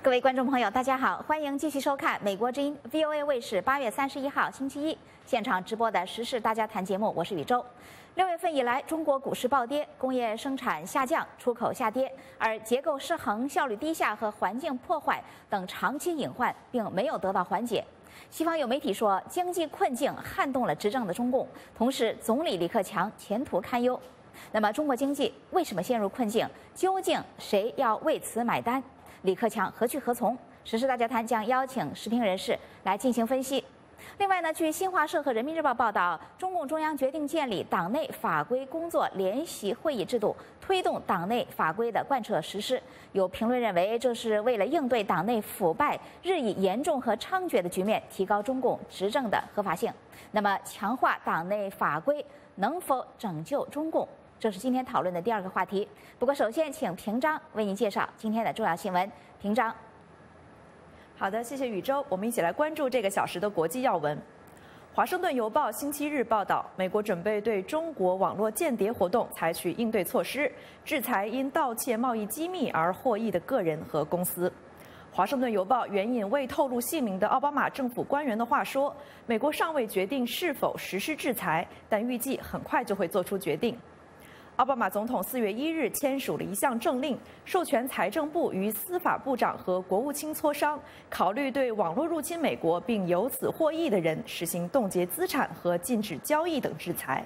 各位观众朋友，大家好，欢迎继续收看美国之音 VOA 卫视8月31号星期一现场直播的时事大家谈节目，我是宇宙。6月份以来，中国股市暴跌，工业生产下降，出口下跌，而结构失衡、效率低下和环境破坏等长期隐患并没有得到缓解。西方有媒体说，经济困境撼动了执政的中共，同时总理李克强前途堪忧。那么，中国经济为什么陷入困境？究竟谁要为此买单？李克强何去何从？时事大家谈将邀请时评人士来进行分析。另外呢，据新华社和人民日报报道，中共中央决定建立党内法规工作联席会议制度，推动党内法规的贯彻实施。有评论认为，这是为了应对党内腐败日益严重和猖獗的局面，提高中共执政的合法性。那么，强化党内法规能否拯救中共？这是今天讨论的第二个话题。不过，首先请平章为您介绍今天的重要新闻。平章， 好的，谢谢宇宙。我们一起来关注这个小时的国际要闻。华盛顿邮报星期日报道，美国准备对中国网络间谍活动采取应对措施，制裁因盗窃贸易机密而获益的个人和公司。华盛顿邮报援引未透露姓名的奥巴马政府官员的话说，美国尚未决定是否实施制裁，但预计很快就会做出决定。奥巴马总统4月1日签署了一项政令，授权财政部与司法部长和国务卿磋商，考虑对网络入侵美国并由此获益的人实行冻结资产和禁止交易等制裁。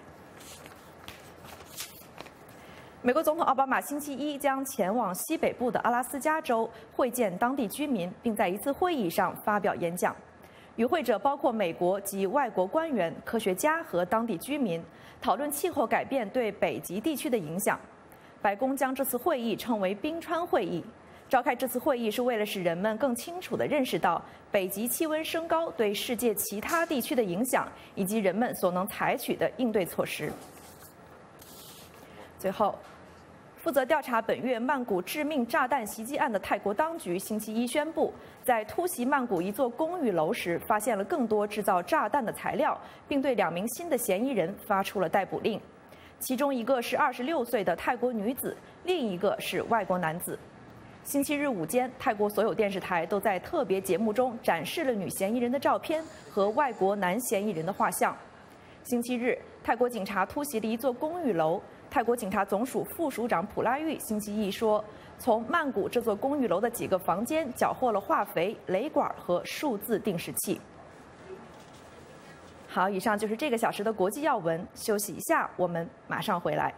美国总统奥巴马星期一将前往西北部的阿拉斯加州会见当地居民，并在一次会议上发表演讲。与会者包括美国及外国官员、科学家和当地居民，讨论气候改变对北极地区的影响。白宫将这次会议称为冰川会议。召开这次会议是为了使人们更清楚地认识到北极气温升高对世界其他地区的影响，以及人们所能采取的应对措施。最后，负责调查本月曼谷致命炸弹袭击案的泰国当局星期一宣布，在突袭曼谷一座公寓楼时，发现了更多制造炸弹的材料，并对2名新的嫌疑人发出了逮捕令。其中一个是26岁的泰国女子，另一个是外国男子。星期日午间，泰国所有电视台都在特别节目中展示了女嫌疑人的照片和外国男嫌疑人的画像。星期日，泰国警察突袭了一座公寓楼。泰国警察总署副署长普拉育星期一说，从曼谷这座公寓楼的几个房间缴获了化肥、雷管和数字定时器。好，以上就是这个小时的国际要闻。休息一下，我们马上回来。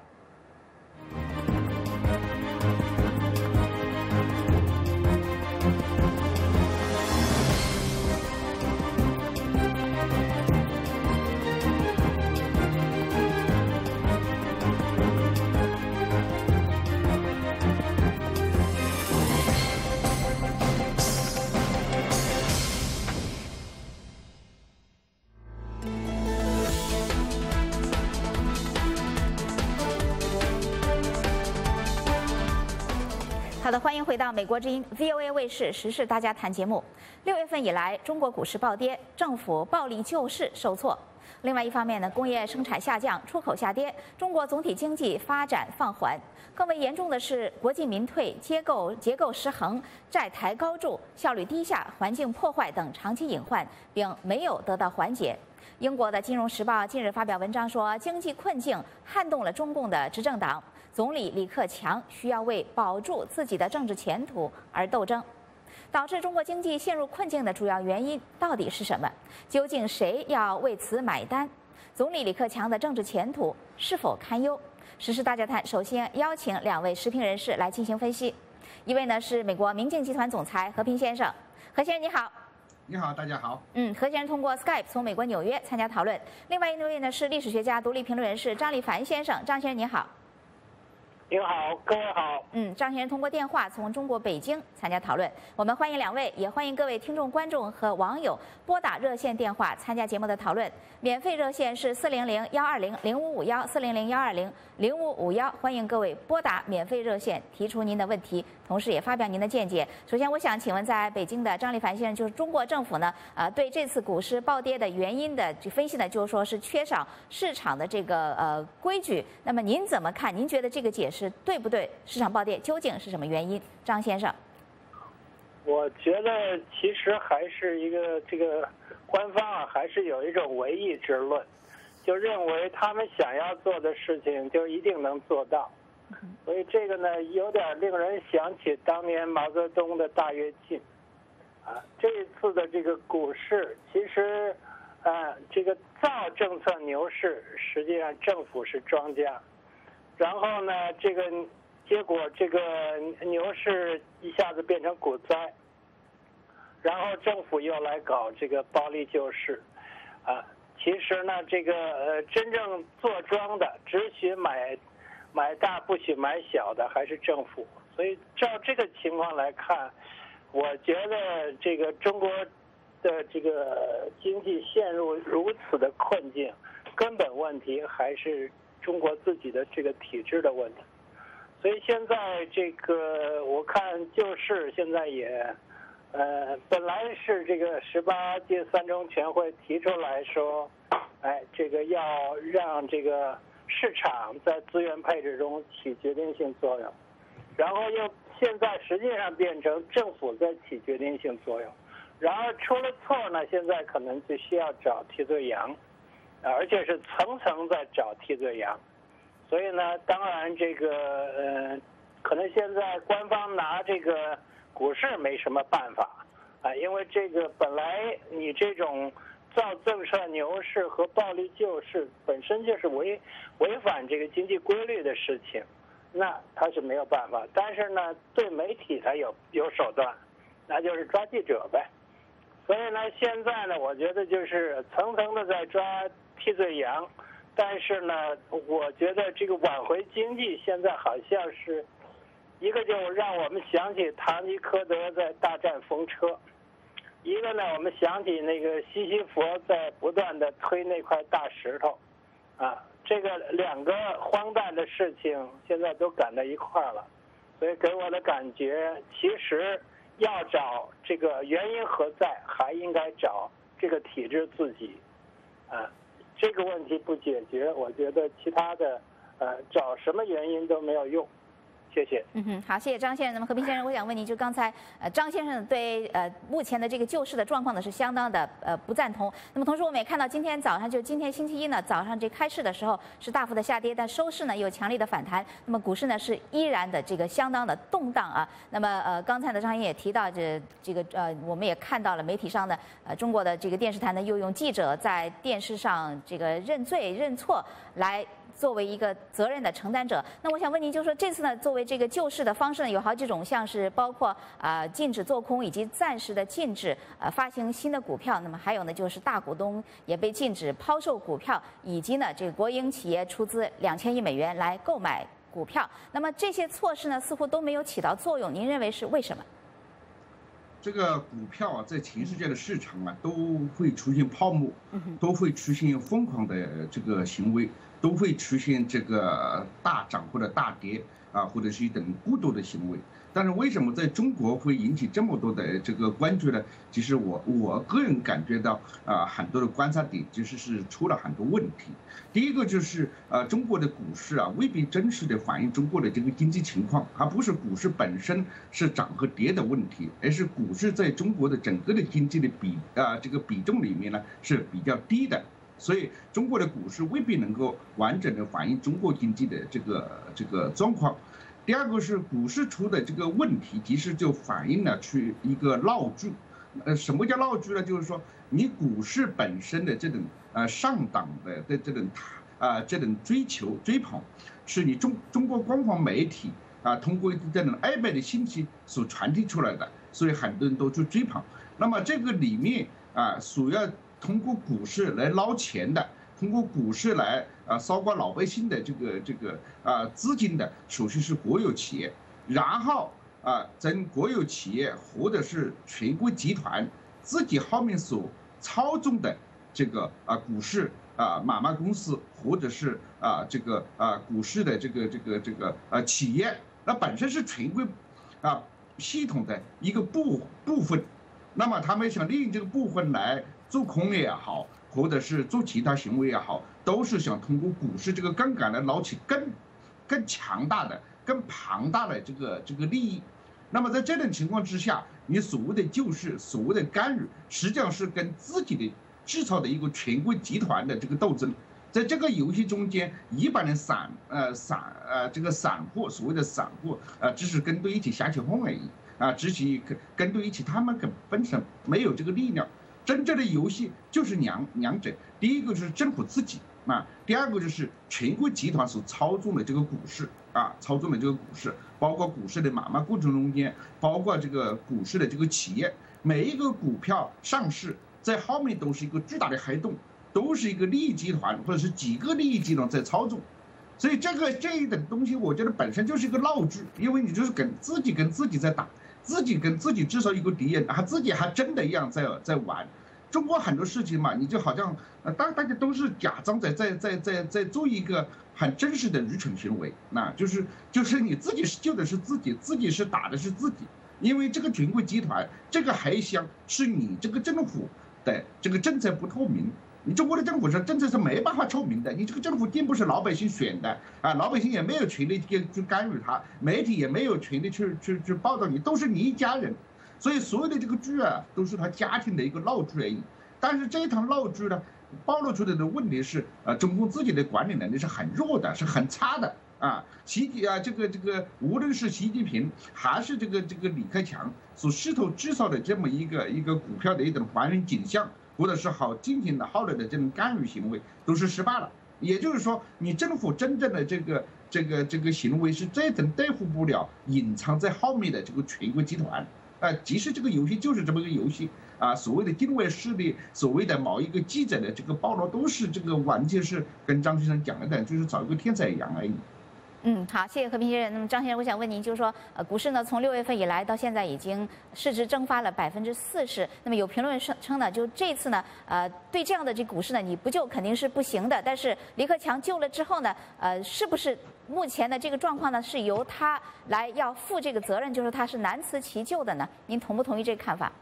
好的，欢迎回到美国之音 VOA 卫视时事大家谈节目。6月份以来，中国股市暴跌，政府暴力救市受挫。另外一方面呢，工业生产下降，出口下跌，中国总体经济发展放缓。更为严重的是，国进民退、结构失衡、债台高筑、效率低下、环境破坏等长期隐患，并没有得到缓解。英国的《金融时报》近日发表文章说，经济困境撼动了中共的执政党。总理李克强需要为保住自己的政治前途而斗争。导致中国经济陷入困境的主要原因到底是什么？究竟谁要为此买单？总理李克强的政治前途是否堪忧？时事大家谈首先邀请2位时评人士来进行分析。一位呢是美国明镜集团总裁何平先生，何先生你好。 你好，大家好。 何先生通过 Skype 从美国纽约参加讨论。另外一位呢是历史学家、独立评论人士张立凡先生，张先生你好。 您好，各位好。 张先生通过电话从中国北京参加讨论。我们欢迎2位，也欢迎各位听众、观众和网友拨打热线电话参加节目的讨论。免费热线是400-120-0551，400-120-0551，欢迎各位拨打免费热线提出您的问题，同时也发表您的见解。首先，我想请问在北京的张立凡先生，就是中国政府呢，对这次股市暴跌的原因的分析呢，就是说是缺少市场的这个规矩。那么您怎么看？您觉得这个解释对不对？市场暴跌究竟是什么原因？张先生。 我觉得其实还是一个这个官方啊，还是有一种唯意志论，就认为他们想要做的事情就一定能做到。所以这个呢，有点令人想起当年毛泽东的大跃进。这一次的这个股市，其实，这个造政策牛市，实际上政府是庄家，然后呢，这个结果这个牛市一下子变成股灾，然后政府又来搞这个暴力救市，其实呢，这个真正做庄的，只许买大不许买小的，还是政府。所以照这个情况来看，我觉得这个中国的这个经济陷入如此的困境，根本问题还是中国自己的这个体制的问题。所以现在这个我看救市现在也，本来是这个18届三中全会提出来说，这个要让这个市场在资源配置中起决定性作用，然后又现在实际上变成政府在起决定性作用，然而出了错呢，现在可能就需要找替罪羊，而且是层层在找替罪羊。所以呢，当然这个可能现在官方拿这个股市没什么办法因为这个本来你这种造政策牛市和暴力救市本身就是违反这个经济规律的事情，那他是没有办法。但是呢，对媒体他有手段，那就是抓记者呗。所以呢，现在呢，我觉得就是层层的在抓替罪羊。但是呢，我觉得这个挽回经济现在好像是一个，就让我们想起堂吉诃德在大战风车，一个呢，我们想起那个西西弗在不断的推那块大石头，这个两个荒诞的事情现在都赶到一块儿了，所以给我的感觉，其实要找这个原因何在，还应该找这个体制自己，这个问题不解决，我觉得其他的找什么原因都没有用。谢谢。 好，谢谢张先生。那么和平先生，我想问您，就刚才张先生对目前的这个救市的状况呢是相当的不赞同。那么同时我们也看到今天早上，就今天星期一呢早上这开市的时候是大幅的下跌，但收市呢有强力的反弹。那么股市呢是依然的这个相当的动荡啊。那么刚才呢张先生也提到这个我们也看到了媒体上的中国的这个电视台呢又用记者在电视上这个认罪认错来作为一个责任的承担者。那我想问您，就是说这次呢，作为这个救市的方式呢，有好几种，像是包括禁止做空，以及暂时的禁止发行新的股票。那么还有呢，就是大股东也被禁止抛售股票，以及呢，这个国营企业出资2000亿美元来购买股票。那么这些措施呢，似乎都没有起到作用。您认为是为什么？ 这个股票啊，在全世界的市场啊，都会出现泡沫，都会出现疯狂的这个行为，都会出现这个大涨或者大跌或者是一等过度的行为。但是为什么在中国会引起这么多的这个关注呢？其实我个人感觉到很多的观察点其实是出了很多问题。第一个就是中国的股市未必真实的反映中国的这个经济情况，而不是股市本身是涨和跌的问题，而是股市在中国的整个的经济的这个比重里面呢是比较低的。所以中国的股市未必能够完整的反映中国经济的这个状况。第二个是股市出的这个问题，其实就反映了出一个闹剧。什么叫闹剧呢？就是说你股市本身的这种上档的这种追捧，是你中国官方媒体通过这种暧昧的信息所传递出来的，所以很多人都去追捧。那么这个里面所要通过股市来捞钱的，通过股市来骚刮老百姓的这个资金的，首先是国有企业，然后咱国有企业或者是全国集团自己后面所操纵的这个股市买卖公司，或者是这个股市的这个企业，那本身是全国系统的一个部分。那么他们想利用这个部分来做空也好，或者是做其他行为也好，都是想通过股市这个杠杆来捞起更强大的、更庞大的这个利益。 那么在这种情况之下，你所谓的救市、所谓的干预，实际上是跟自己的制造的一个权贵集团的这个斗争。在这个游戏中间，一般的散户，所谓的散户只是跟队一起瞎起哄而已只是跟队一起，他们本身没有这个力量。真正的游戏就是两者，第一个就是政府自己第二个就是权贵集团所操纵的这个股市操纵的这个股市，包括股市的买卖过程中间，包括这个股市的这个企业，每一个股票上市，在后面都是一个巨大的黑洞。都是一个利益集团或者是几个利益集团在操纵，所以这一等东西，我觉得本身就是一个闹剧，因为你就是跟自己在打，自己跟自己制造一个敌人，自己还真的一样在玩。中国很多事情嘛，你就好像大家都是假装在做一个很真实的愚蠢行为，就是你自己救的是自己，自己是打的是自己，因为这个权贵集团这个黑箱是你这个政府的这个政策不透明。你中国的政府是政策是没办法透明的，你这个政府并不是老百姓选的老百姓也没有权利去干预他，媒体也没有权利去报道你，都是你一家人，所以所有的这个剧都是他家庭的一个闹剧而已。但是这一场闹剧呢，暴露出来的问题是中共自己的管理能力是很弱的，是很差的这个无论是习近平还是这个李克强所试图制造的这么一个股票的一种还原景象。或者是进行的后来的这种干预行为都是失败了，也就是说，你政府真正的这个行为是这种对付不了隐藏在后面的这个权贵集团即使这个游戏就是这么一个游戏所谓的境外势力，所谓的某一个记者的这个暴露，都是这个完全是跟张先生讲的，就是找一个天才一样而已。 好，谢谢和平先生。那么张先生，我想问您，就是说，股市呢，从6月份以来到现在已经市值蒸发了40%。那么有评论称呢，就这次呢，对这样的这股市呢，你不救肯定是不行的。但是李克强救了之后呢，是不是目前的这个状况呢，是由他来要负这个责任，就是他是难辞其咎的呢？您同不同意这个看法？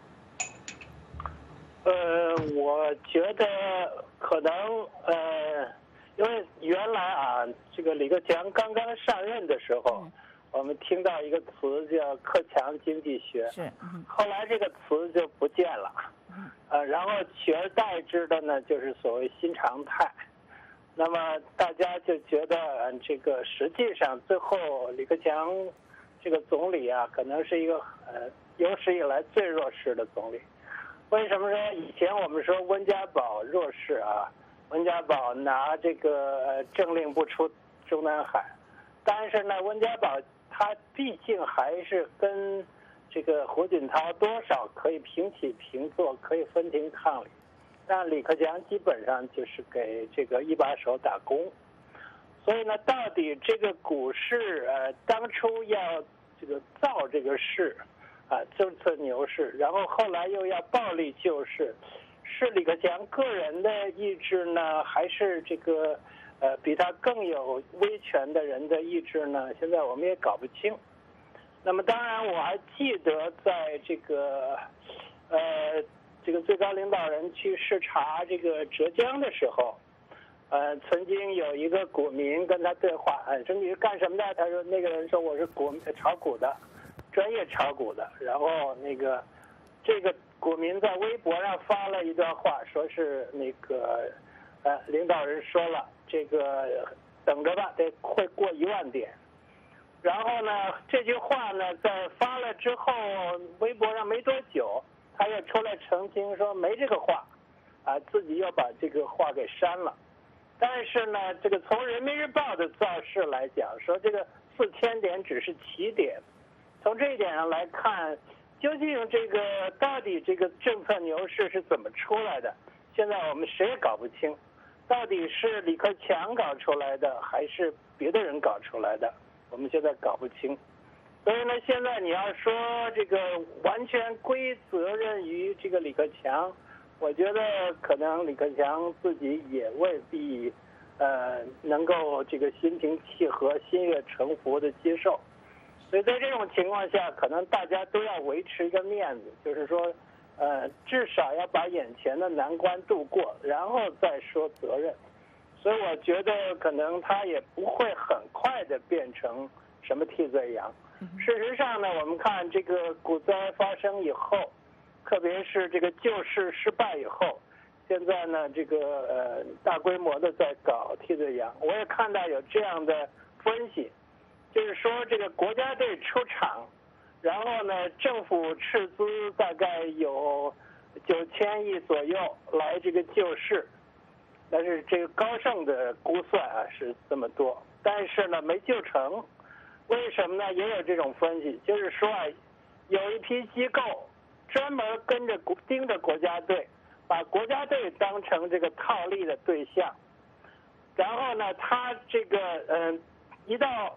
我觉得可能因为原来这个李克强刚刚上任的时候，我们听到一个词叫克强经济学，后来这个词就不见了，然后取而代之的呢就是所谓新常态。那么大家就觉得这个实际上最后李克强这个总理可能是一个有史以来最弱势的总理。为什么说以前我们说温家宝弱势温家宝拿这个政令不出中南海，但是呢，温家宝他毕竟还是跟这个胡锦涛多少可以平起平坐，可以分庭抗礼。但李克强基本上就是给这个一把手打工，所以呢，到底这个股市当初要这个造这个市政策牛市，然后后来又要暴力救市。是李克强个人的意志呢，还是这个比他更有威权的人的意志呢？现在我们也搞不清。那么当然，我还记得在这个最高领导人去视察这个浙江的时候，曾经有一个股民跟他对话，说你是干什么的？他说那个人说我是炒股的，专业炒股的。然后这个股民在微博上发了一段话，说是领导人说了，这个等着吧，得会过1万点。然后呢，这句话呢，在发了之后，微博上没多久，他又出来澄清说没这个话，自己又把这个话给删了。但是呢，这个从人民日报的造势来讲，说这个4000点只是起点。从这一点上来看，究竟这个到底这个政策牛市是怎么出来的？现在我们谁也搞不清，到底是李克强搞出来的，还是别的人搞出来的？我们现在搞不清。所以呢，现在你要说这个完全归责任于这个李克强，我觉得可能李克强自己也未必能够这个心平气和、心悦诚服的接受。所以在这种情况下，可能大家都要维持一个面子，就是说至少要把眼前的难关度过，然后再说责任。所以我觉得可能他也不会很快的变成什么替罪羊。 事实上呢，我们看这个股灾发生以后，特别是这个救市失败以后，现在呢这个大规模的在搞替罪羊。我也看到有这样的分析，就是说这个国家队出场，然后呢政府斥资大概有9000亿左右来这个救市，但是这个高盛的估算啊是这么多，但是呢没救成。为什么呢？也有这种分析，就是说啊，有一批机构专门盯着国家队，把国家队当成这个套利的对象，然后呢，他这个提到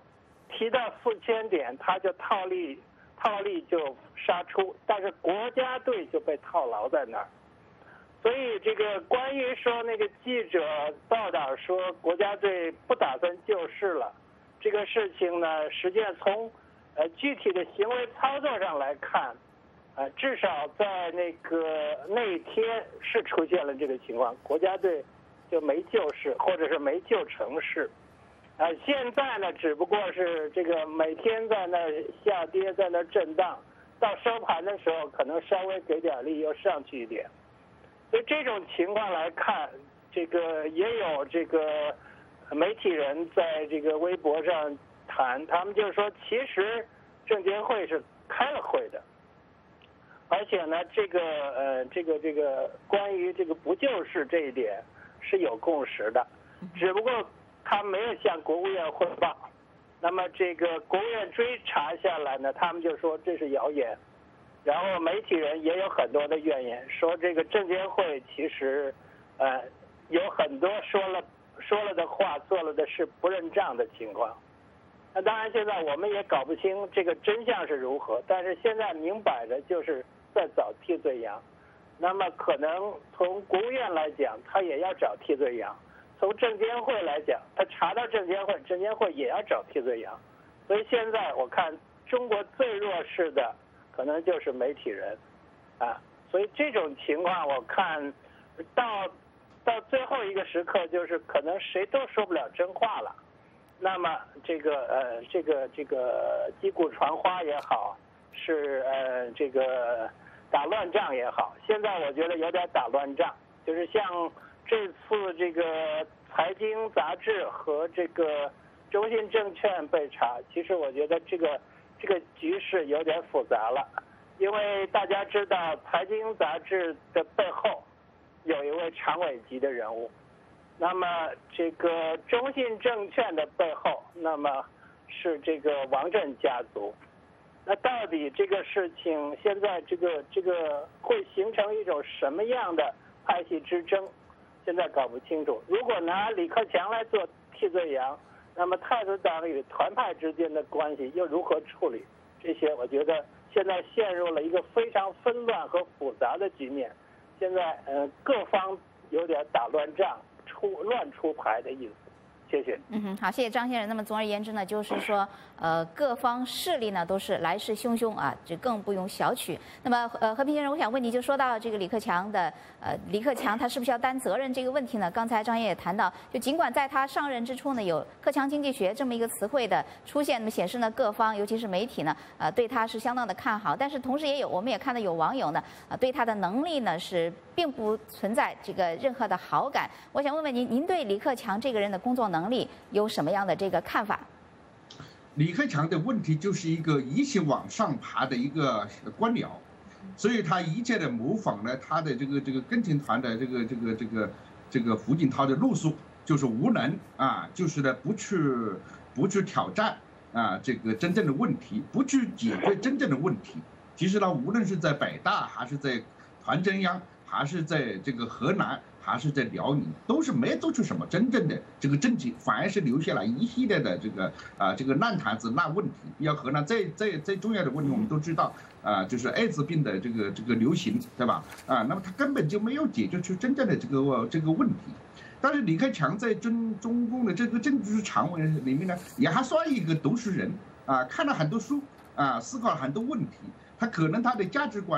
4000点，他就套利就杀出，但是国家队就被套牢在那儿。所以这个关于说那个记者报道说国家队不打算救市了。这个事情呢，实际上从具体的行为操作上来看，至少在那一天是出现了这个情况，国家队就没救市，或者是没救成市。现在呢，只不过是这个每天在那下跌，在那震荡，到收盘的时候可能稍微给点力又上去一点。所以这种情况来看，这个也有这个。媒体人在这个微博上谈，他们就是说，其实证监会是开了会的，而且呢，这个关于这个不救市这一点是有共识的，只不过他没有向国务院汇报。那么这个国务院追查下来呢，他们就说这是谣言，然后媒体人也有很多的怨言，说这个证监会其实有很多说了的话做了的事不认账的情况。那当然现在我们也搞不清这个真相是如何，但是现在明摆着就是在找替罪羊。那么可能从国务院来讲，他也要找替罪羊；从证监会来讲，他查到证监会，证监会也要找替罪羊。所以现在我看中国最弱势的可能就是媒体人啊。所以这种情况我看到最后一个时刻，就是可能谁都说不了真话了。那么这个击鼓传花也好，是这个打乱仗也好，现在我觉得有点打乱仗，就是像这次这个财经杂志和这个中信证券被查，其实我觉得这个局势有点复杂了，因为大家知道财经杂志的背后有一位常委级的人物，那么这个中信证券的背后，那么是这个王震家族。那到底这个事情现在这个会形成一种什么样的派系之争，现在搞不清楚。如果拿李克强来做替罪羊，那么太子党与团派之间的关系又如何处理？这些我觉得现在陷入了一个非常纷乱和复杂的局面。现在各方有点打乱仗、乱出牌的意思。谢谢。 好，谢谢张先生。那么总而言之呢，就是说，各方势力呢都是来势汹汹啊，这更不容小觑。那么，和平先生，我想问你，就说到这个李克强他是不是要担责任这个问题呢？刚才张爷也谈到，就尽管在他上任之初呢，有克强经济学这么一个词汇的出现，那么显示呢各方尤其是媒体呢，对他是相当的看好，但是同时我们也看到有网友呢，对他的能力呢是并不存在这个任何的好感。我想问问您对李克强这个人的工作能力有什么样的这个看法？ 李克强的问题就是一个一起往上爬的一个官僚，所以他一切的模仿呢，他的这个跟进团的这个胡锦涛的路数就是无能啊，就是呢不去挑战啊这个真正的问题，不去解决真正的问题。其实呢，无论是在北大还是在团中央，还是在这个河南，还是在辽宁，都是没做出什么真正的这个政绩，反而是留下了一系列的这个烂摊子、烂问题。比较河南最重要的问题，我们都知道就是艾滋病的这个流行，对吧？那么他根本就没有解决出真正的这个问题。但是李克强在中共的这个政治常委里面呢，也还算一个读书人啊，看了很多书啊，思考了很多问题。他可能他的价值观呢，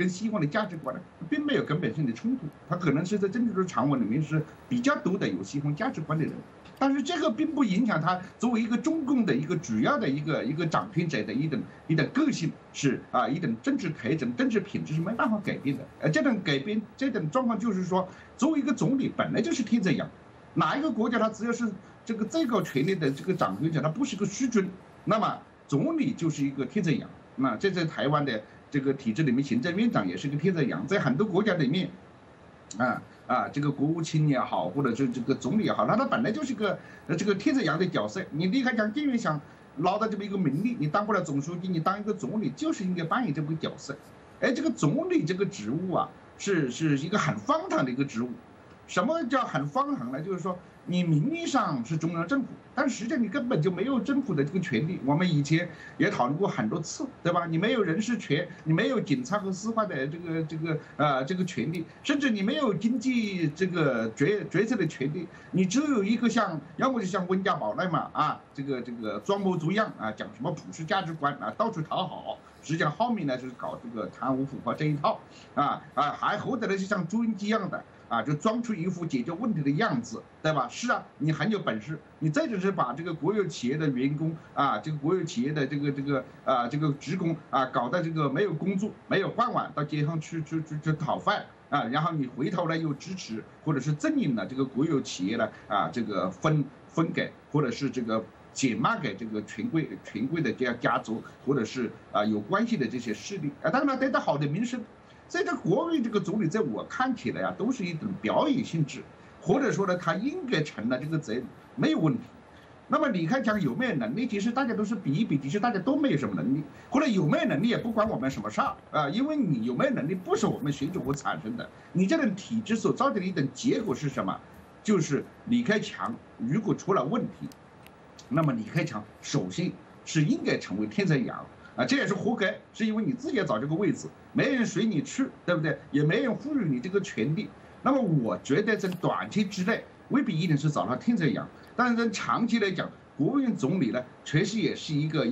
跟西方的价值观呢，并没有根本性的冲突。他可能是在政治的常委里面是比较多的有西方价值观的人，但是这个并不影响他作为一个中共的一个主要的一个掌权者的一种个性是一种政治特征、政治品质是没办法改变的。这种改变，这种状况就是说，作为一个总理本来就是天在养，哪一个国家他只要是这个最高权力的这个掌权者，他不是个虚君，那么总理就是一个天在养。那这在台湾的这个体制里面，行政院长也是个天在养，在很多国家里面，这个国务卿也好，或者是这个总理也好，他本来就是个这个天在养的角色。你离开讲，既然想捞到这么一个名利，你当不了总书记，你当一个总理就是应该扮演这么个角色。这个总理这个职务啊，是一个很荒唐的一个职务。什么叫很荒唐呢？就是说，你名义上是中央政府，但实际上你根本就没有政府的这个权利。我们以前也讨论过很多次，对吧？你没有人事权，你没有警察和司法的这个权利，甚至你没有经济这个决策的权利，你只有一个要么就像温家宝那嘛这个装模作样讲什么普世价值观到处讨好。实际上后面呢就是搞这个贪污腐化这一套还或者呢就像朱镕基一样的就装出一副解决问题的样子，对吧？是啊，你很有本事，你再就是把这个国有企业的员工这个国有企业的这个职工搞得这个没有工作、没有饭碗，到街上去讨饭然后你回头呢又支持或者是赠领了这个国有企业呢这个分给或者是这个减卖给这个权贵的家族或者是有关系的这些势力当然得到好的名声。这个国务院这个总理，在我看起来都是一种表演性质，或者说呢，他应该承担这个责任，没有问题。那么李克强有没有能力？其实大家都是比一比，其实大家都没有什么能力，或者有没有能力也不关我们什么事因为你有没有能力不是我们选举或产生的，你这种体制所造成的一种结果是什么？就是李克强如果出了问题，那么李克强首先是应该成为天才养。这也是活该，是因为你自己要找这个位置，没人随你去，对不对？也没人赋予你这个权利。那么我觉得在短期之内未必一定是找他天才养，但是在长期来讲，国务院总理呢，确实也是一个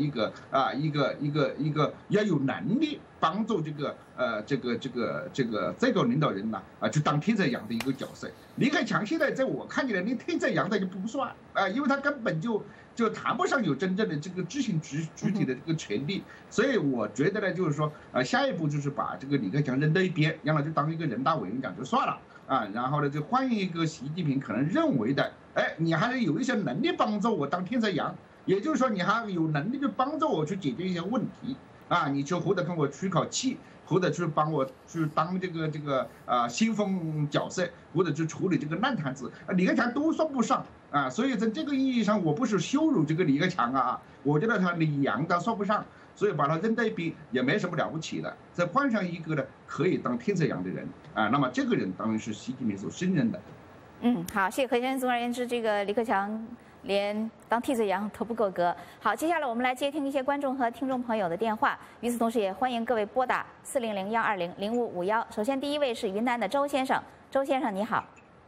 要有能力帮助这个最高领导人去当天才养的一个角色。李克强现在在我看起来连天才养的就不算因为他根本就谈不上有真正的这个执行主体的这个权利，所以我觉得呢，就是说下一步就是把这个李克强扔到一边，让他就当一个人大委员长就算了然后呢就换一个习近平可能认为的，你还是有一些能力帮助我当天才养，也就是说你还有能力去帮助我去解决一些问题你就或者跟我出口气，或者去帮我去当这个先锋角色，或者去处理这个烂摊子李克强都算不上所以在这个意义上，我不是羞辱这个李克强我觉得他李阳他算不上，所以把他扔在一边也没什么了不起的。再换上一个呢，可以当天才养的人那么这个人当然是习近平所信任的。 好，谢谢何先生。总而言之，这个李克强连当替罪羊都不够格。好，接下来我们来接听一些观众和听众朋友的电话。与此同时，也欢迎各位拨打400-120-0551。首先，第一位是云南的周先生。周先生，你好。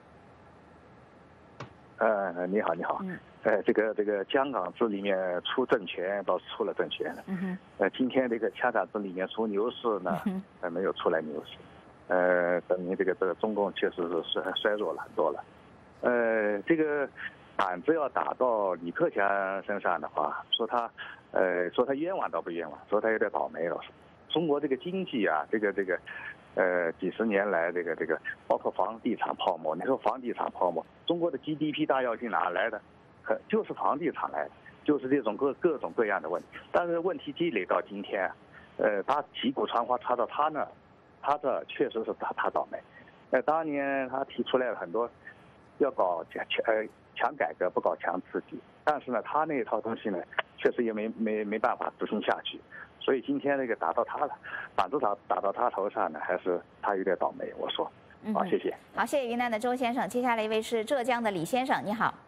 你好，你好。这个香港这里面出政权倒是出了政权了。今天这个香港这里面出牛市呢，没有出来牛市。证明这个中共确实是衰弱了很多了。这个板子要打到李克强身上的话，说他冤枉倒不冤枉，说他有点倒霉了。中国这个经济几十年来这个包括房地产泡沫，你说房地产泡沫，中国的 GDP 大跃进哪来的？就是房地产来的，就是这种各种各样的问题。但是问题积累到今天，他旗鼓传花插到他那，他这确实是他倒霉。当年他提出来了很多要搞强改革，不搞强刺激，但是呢，他那一套东西呢，确实也没办法执行下去。所以今天那个打到他了，板子打到他头上呢，还是他有点倒霉。我说，好，谢谢。 好，谢谢云南的周先生。接下来一位是浙江的李先生，你好。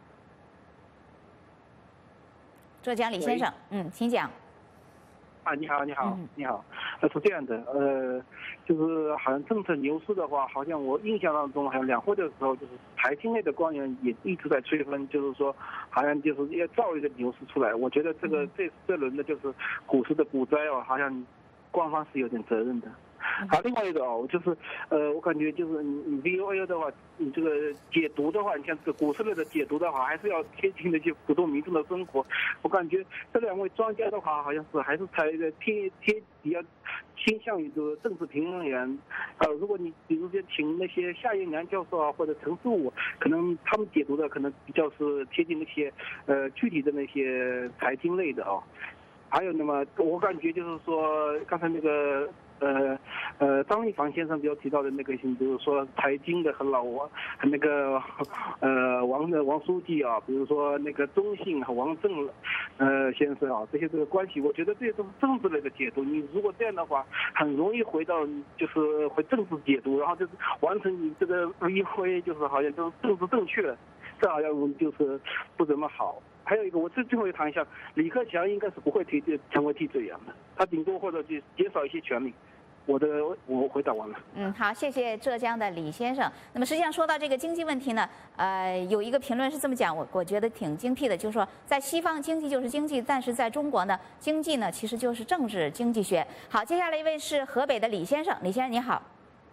浙江李先生，请讲。 你好，你好，是这样的，就是好像政策牛市的话，好像我印象当中，好像两会的时候，就是财经类的官员也一直在催婚，就是说，好像就是要造一个牛市出来。我觉得这轮的就是股市的股灾好像官方是有点责任的。 另外一个就是，我感觉就是你 VOA 的话，你这个解读的话，你像这个股市类的解读的话，还是要贴近那些普通民众的生活。我感觉这两位专家的话，好像是还是采比较倾向于这个政治评论员。如果你比如说请那些夏彦良教授啊，或者陈树武，可能他们解读的可能比较是贴近那些具体的那些财经类的啊。还有那么，我感觉就是说，刚才那个张立凡先生比较提到的那个，比如说财经的和那个王书记啊，比如说那个中信和王正先生啊，这个关系，我觉得这些都是政治类的解读。你如果这样的话，很容易回到就是会政治解读，然后就是完成你这个VOA就是好像都政治正确了，这好像就是不怎么好。还有一个，我最后谈一下，李克强应该是不会成为替罪羊的，他顶多或者去减少一些权利。我回答完了。 好，谢谢浙江的李先生。那么实际上说到这个经济问题呢，有一个评论是这么讲，我觉得挺精辟的，就是说在西方经济就是经济，但是在中国呢，经济呢其实就是政治经济学。好，接下来一位是河北的李先生，李先生你好。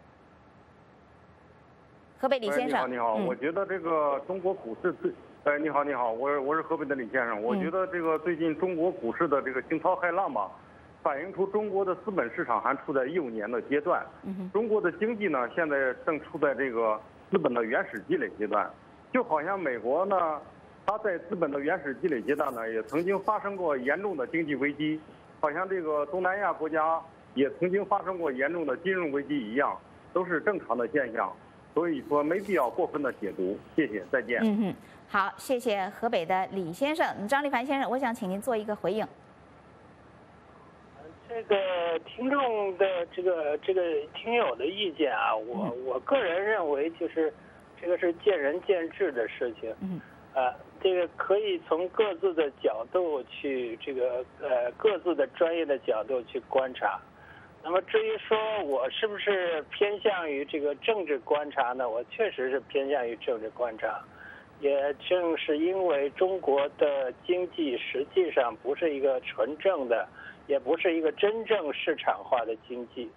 河北李先生。 你好，我觉得这个中国股市你好，我是河北的李先生。我觉得这个最近中国股市的这个惊涛骇浪吧，反映出中国的资本市场还处在幼年的阶段。中国的经济呢，现在正处在这个资本的原始积累阶段。就好像美国呢，它在资本的原始积累阶段呢，也曾经发生过严重的经济危机，好像这个东南亚国家也曾经发生过严重的金融危机一样，都是正常的现象。所以说没必要过分的解读。谢谢，再见。 好，谢谢河北的李先生。张立凡先生，我想请您做一个回应。 这个听众的这个听友的意见啊，我个人认为就是这个是见仁见智的事情。这个可以从各自的角度去各自的专业的角度去观察。那么至于说我是不是偏向于这个政治观察呢？我确实是偏向于政治观察。也正是因为中国的经济实际上不是一个纯正的，也不是一个真正市场化的经济。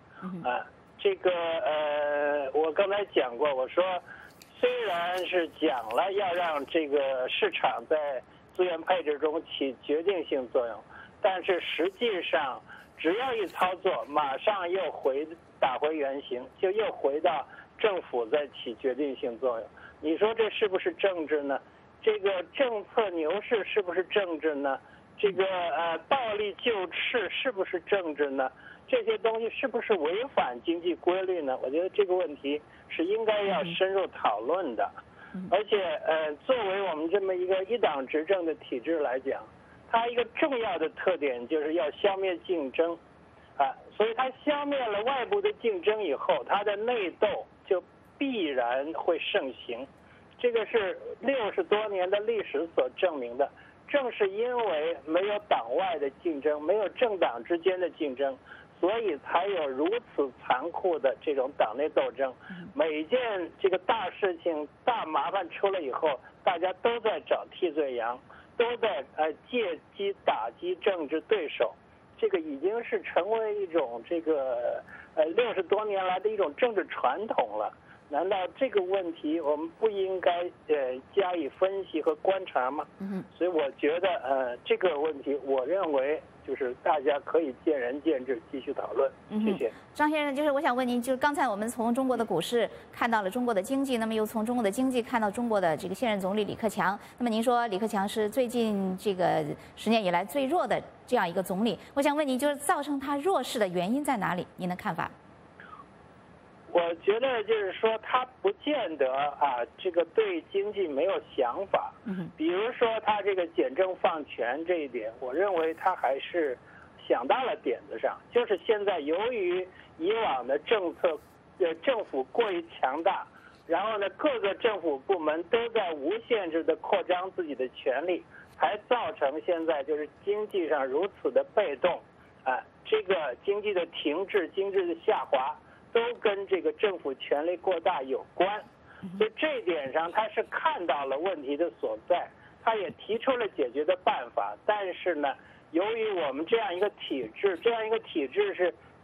我刚才讲过，我说虽然是讲了要让这个市场在资源配置中起决定性作用，但是实际上只要一操作，马上又打回原形，就又回到政府在起决定性作用。你说这是不是政治呢？这个政策牛市是不是政治呢？这个暴力救市是不是政治呢？这些东西是不是违反经济规律呢？我觉得这个问题是应该要深入讨论的。而且作为我们这么一个一党执政的体制来讲，它一个重要的特点就是要消灭竞争，所以它消灭了外部的竞争以后，它的内斗就必然会盛行。这个是60多年的历史所证明的。正是因为没有党外的竞争，没有政党之间的竞争，所以才有如此残酷的这种党内斗争。每一件这个大事情、大麻烦出来以后，大家都在找替罪羊，都在借机打击政治对手。这个已经是成为一种这个60多年来的一种政治传统了。难道这个问题我们不应该加以分析和观察吗？所以我觉得这个问题，我认为就是大家可以见仁见智继续讨论。谢谢。 张先生，就是我想问您，就是刚才我们从中国的股市看到了中国的经济，那么又从中国的经济看到中国的这个现任总理李克强。那么您说李克强是最近这个10年以来最弱的这样一个总理，我想问您，就是造成他弱势的原因在哪里？您的看法？ 我觉得就是说他不见得这个对经济没有想法。比如说他这个简政放权这一点，我认为他还是想到了点子上。就是现在由于以往的政策，政府过于强大，然后呢各个政府部门都在无限制的扩张自己的权力，才造成现在就是经济上如此的被动。这个经济的停滞、经济的下滑，都跟这个政府权力过大有关。所以这一点上他是看到了问题的所在，他也提出了解决的办法。但是呢，由于我们这样一个体制是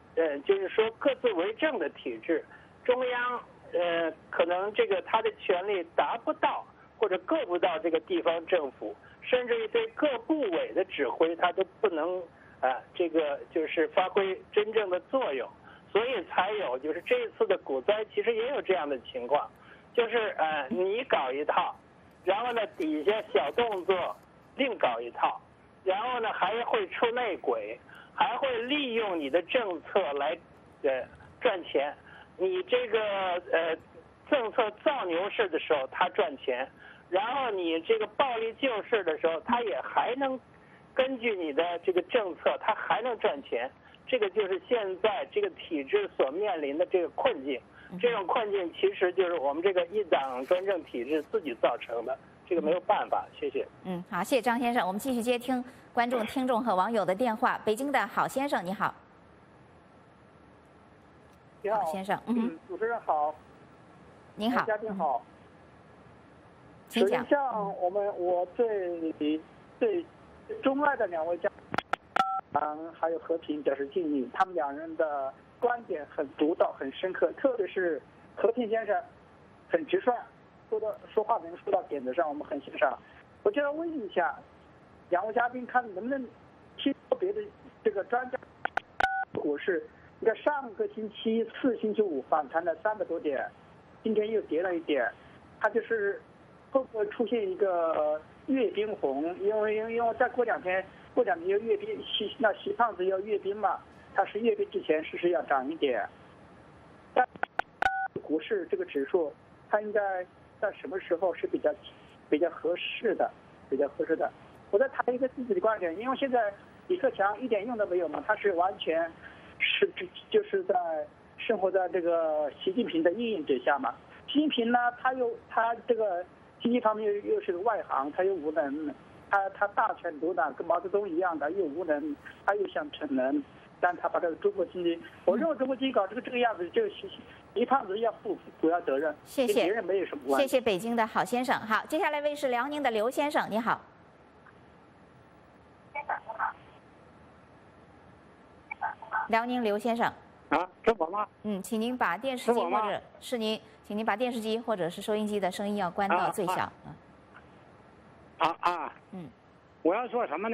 就是说各自为政的体制，中央可能这个他的权力达不到或者够不到这个地方政府，甚至于对各部委的指挥他都不能这个就是发挥真正的作用，所以才有就是这一次的股灾其实也有这样的情况，就是你搞一套，然后呢底下小动作另搞一套，然后呢还会出内鬼，还会利用你的政策来赚钱。你这个政策造牛市的时候他赚钱，然后你这个暴力救市的时候他也还能根据你的这个政策他还能赚钱。这个就是现在这个体制所面临的这个困境，这种困境其实就是我们这个一党专政体制自己造成的，这个没有办法。谢谢。 好，谢谢张先生。我们继续接听观众、听众和网友的电话。北京的郝先生，你好。 你好， 郝先生。 主持人好。 您好。 嘉宾好。 请讲。 像我最钟爱的2位嘉宾，还有和平表示敬意，他们2人的观点很独到、很深刻，特别是和平先生很直率，说话能说到点子上，我们很欣赏。我就要问一下2位嘉宾，看能不能听说别的这个专家股市，你看上个星期4、星期5反弹了300多点，今天又跌了1点，它就是会不会出现一个阅兵红？因为再过2天要阅兵，那习胖子要阅兵嘛，他是阅兵之前是不是要涨一点？但股市这个指数，它应该在什么时候是比较合适的？我再谈一个自己的观点，因为现在李克强一点用都没有嘛，他是完全就是在生活在这个习近平的阴影之下嘛。习近平呢，他这个经济方面又是个外行，他又无能。他大权独揽，跟毛泽东一样的，又无能，他又想逞能，但他把这个中国经济，我认为中国经济搞这个样子，就是习胖子要负主要责任， 谢谢， 跟别人没有什么关系。 谢谢北京的郝先生。好，接下来位是辽宁的刘先生，你好。辽宁刘先生。 是我吗？ 请您把电视机或者是您，请您把电视机或者是收音机的声音要关到最小。 我要说什么呢？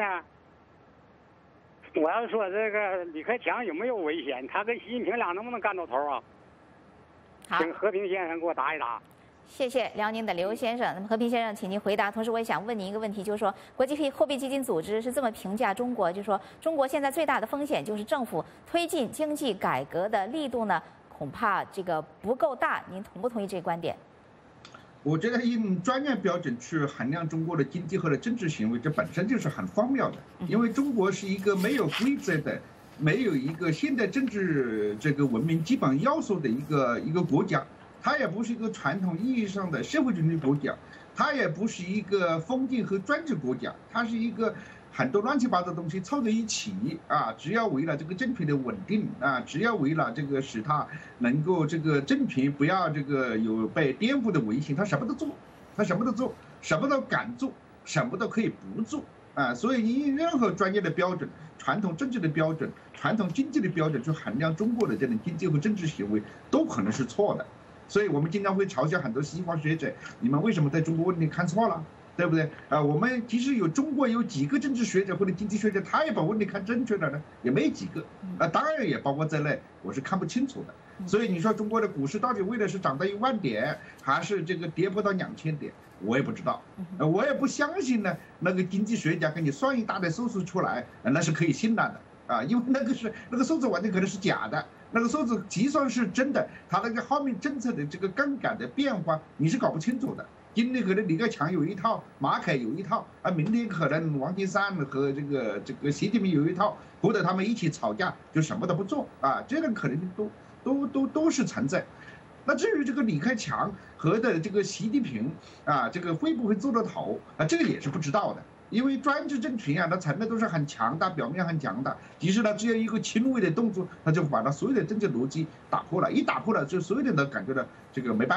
我要说这个李克强有没有危险？他跟习近平俩能不能干到头啊？ 好， 请和平先生给我答一答。 谢谢辽宁的刘先生。那么和平先生，请您回答。同时，我也想问您一个问题，就是说，国际货币基金组织是这么评价中国，就是说，中国现在最大的风险就是政府推进经济改革的力度呢，恐怕这个不够大。您同不同意这个观点？ 我觉得用专业标准去衡量中国的经济和的政治行为，这本身就是很荒谬的。因为中国是一个没有规则的、没有一个现代政治这个文明基本要素的一个国家，它也不是一个传统意义上的社会主义国家，它也不是一个封建和专制国家，它是一个很多乱七八糟的东西凑在一起只要为了这个政权的稳定只要为了这个使它能够这个政权不要这个有被颠覆的危险，他什么都做，什么都敢做，什么都可以不做所以你任何专业的标准、传统政治的标准、传统经济的标准去衡量中国的这种经济和政治行为，都可能是错的。所以我们经常会嘲笑很多西方学者，你们为什么在中国问题看错了？对不对我们其实中国有几个政治学者或者经济学者，他也把问题看正确了呢？也没几个当然也包括在内，我是看不清楚的。所以你说中国的股市到底为了是涨到1万点，还是这个跌破到2000点，我也不知道。我也不相信呢，那个经济学家给你算一大堆数字出来，那是可以信赖的因为那个数字完全可能是假的，那个数字计算是真的，它那个后面政策的这个杠杆的变化你是搞不清楚的。今天可能李克强有一套，马凯有一套明天可能王岐山和这个习近平有一套，或者他们一起吵架就什么都不做这个可能都是存在。那至于这个李克强和的这个习近平这个会不会做得头这个也是不知道的。因为专制政权它层面都是很强大，表面很强大，其实呢只有一个轻微的动作，它就把它所有的政治逻辑打破了，一打破了，就所有人都感觉到这个没办法。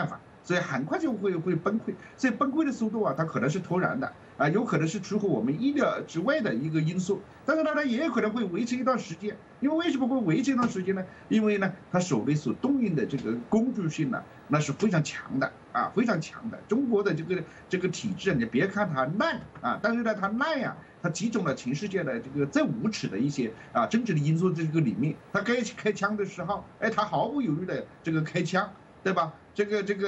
所以很快就会崩溃。所以崩溃的速度啊，它可能是突然的啊，有可能是出乎我们意料之外的一个因素，但是呢，它也有可能会维持一段时间。因为为什么会维持一段时间呢？因为呢，它手里所动用的这个工具性呢，那是非常强的啊，非常强的。中国的这个体制，你别看它烂啊，但是呢，它烂呀。它集中了全世界的这个最无耻的一些啊政治的因素在这个里面。他该开枪的时候，哎，他毫不犹豫的这个开枪，对吧？他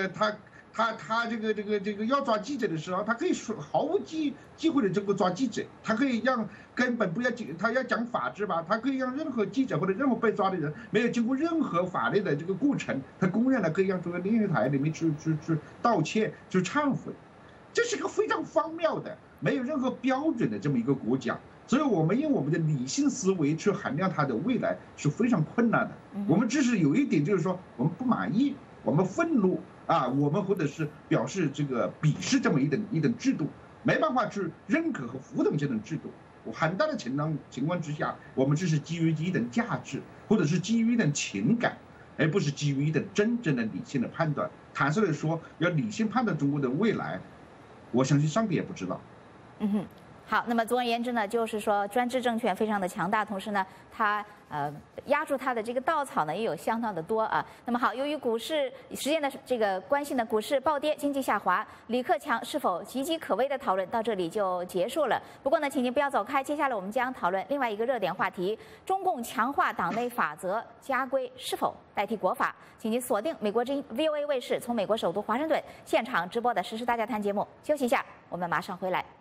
这个要抓记者的时候，他可以说毫无忌讳的这个抓记者，他可以让根本不要他要讲法治吧，他可以让任何记者或者任何被抓的人没有经过任何法律的这个过程，他公然的可以让这个电视台里面去道歉去忏悔，这是个非常荒谬的。没有任何标准的这么一个国家，所以我们用我们的理性思维去衡量它的未来是非常困难的。我们只是有一点，就是说我们不满意，我们愤怒啊，我们或者是表示这个鄙视这么一等制度，没办法去认可和服从这种制度。很大的情况之下，我们只是基于一等价值，或者是基于一等情感，而不是基于一等真正的理性的判断。坦率的说，要理性判断中国的未来，我相信上帝也不知道。 好，那么总而言之呢，就是说专制政权非常的强大，同时呢，它压住它的这个稻草呢也有相当的多啊。那么好，由于股市时间的这个关系呢，股市暴跌，经济下滑，李克强是否岌岌可危的讨论到这里就结束了。不过呢，请您不要走开，接下来我们将讨论另外一个热点话题：中共强化党内法则，家规是否代替国法？请您锁定美国之音 VOA 卫视从美国首都华盛顿现场直播的时事大家谈节目。休息一下，我们马上回来。